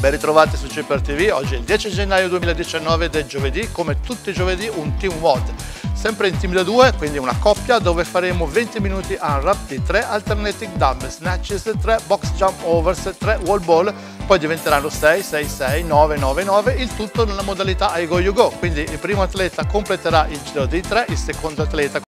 Ben ritrovati su Cipper TV, oggi è il 10 gennaio 2019 ed è giovedì, come tutti i giovedì un team WOD, sempre in team da 2, quindi una coppia dove faremo 20 minuti unwrap di 3 alternating dumbbell snatches, 3 box jump overs, 3 wall ball, poi diventeranno 6, 6, 6, 9, 9, 9, il tutto nella modalità I go you go, quindi il primo atleta completerà il giro dei 3, il secondo atleta